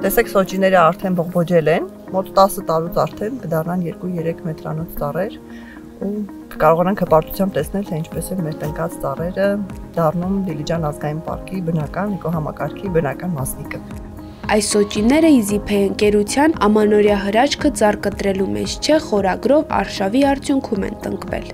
Տեսեք սոճիները արդեն բողբոջել են, մոտ 10 տարուց արդեն կդառնան 2-3 մետրանոց ծառեր ու կկարողանանք հպարտությամբ տեսնել, թե ինչպես են մեր տնկած ծառերը դառնում Դիլիջան ազգային պարկի բնական էկոհամակարգի բնական մասնիկը։ Այս սոճիները EasyPay ընկերության ամանորյա հրաշքը ծառ կտրելու մեջ չէ խորագրով արշավի արդյունքում են տնկվել։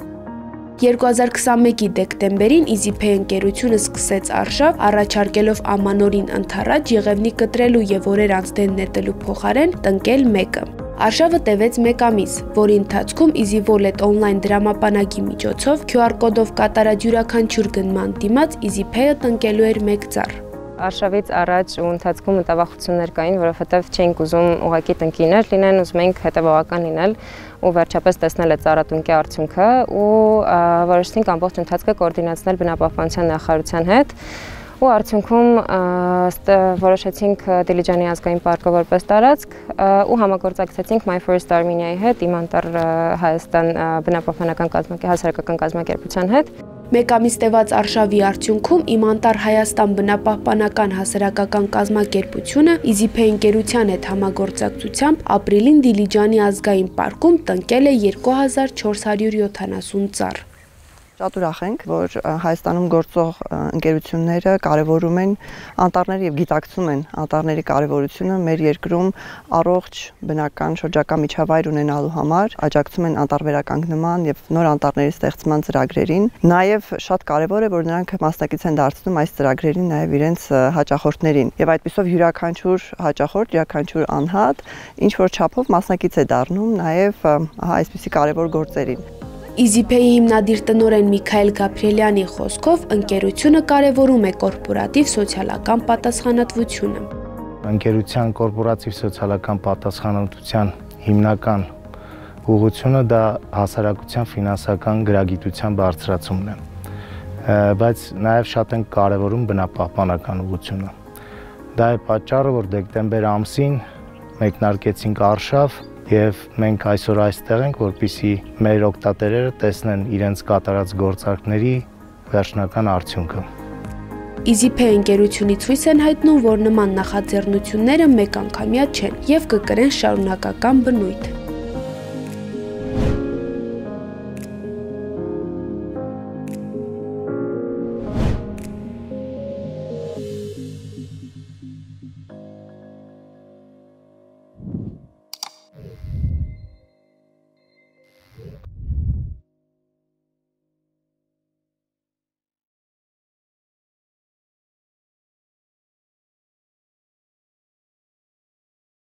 2021-ի դեկտեմբերին EasyPay ընկերությունը սկսեց արշավ, առաջարկելով ամանորին ընդառաջ եղևնի կտրելու եւ օրեր անց դեն նետելու փոխարեն տնկել մեկը։ Արշավը տևեց 1 ամիս, որի ընթացքում EasyWallet on-line դրամապանակի միջոցով QR կոդով կատարած յուրաքանչյուր գնման դիմաց EasyPay-ը տնկելու էր 1 ծառ։ Արշավից առաջ ու ընթացքում մտավախություններ կային, որովհետև չէինք ուզում ուղղակի տնկիներ լինեն, ուզում էինք հետևողական լինել ու վերջապես տեսնել այդ ծառատնկի արդյունքը ու որոշեցինք ամբողջ ընթացքը կոորդինացնել բնապահպանության նախարարության հետ ու արդյունքում որոշեցինք Դիլիջանի ազգային պարկը որպես տարածք ու համագործակցեցինք My Forest Armenia-ի հետ, Իմ Անտառ Հայաստան բնապահպանական հասարակական կազմակերպության հետ։ 1 ամիս տևած արշավի արդյունքում Իմ Անտառ Հայաստան բնապահպանական հասարակական կազմակերպությունը EasyPay ընկերության հետ համագործակցությամբ ապրիլին Դիլիջանի ազգային պարկում տնկել է 2470 ծառ։ Շատ ուրախ ենք, որ Հայաստանում գործող ընկերությունները կարևորում են անտառները եւ գիտակցում են անտառների կարևորությունը մեր երկրում առողջ բնական շրջակա միջավայր ունենալու համար, աջակցում են անտառվերականգնման եւ նոր անտառների ստեղծման ծրագրերին։ Նաեւ շատ կարևոր է, որ նրանք մասնակից են դարձնում այս ծրագրերին նաեւ իրենց հաճախորդներին եւ այդպիսով յուրաքանչյուր հաճախորդ, յուրաքանչյուր անհատ ինչ որ չափով մասնակից է դառնում նաեւ այսպիսի կարևոր գործերին։ EasyPay-ի հիմնադիր տնօրեն Միքայել Գաբրիելյանի խոսքով ընկերությունը կարևորում է կորպորատիվ սոցիալական պատասխանատվությունը։ Ընկերության կորպորատիվ սոցիալական պատասխանատվության հիմնական ուղղությունը դա հասարակության ֆինանսական գրագիտության բարձրացումն է, բայց նաև շատ են կարևորում բնապահպանական ուղղությունը։ Դա է պատճառը, որ դեկտեմբեր ամսին մեկնարկեցինք արշավ Եվ մենք այսօր այստեղ ենք, որպեսզի մեր օգտատերերը տեսնեն իրենց կատարած գործարքների վերջնական արդյունքը։ EasyPay ընկերությունից հույս են հայտնում, որ նման նախաձեռնությունները մեկ անգամյա չեն եւ կկրեն շարունակական բնույթ։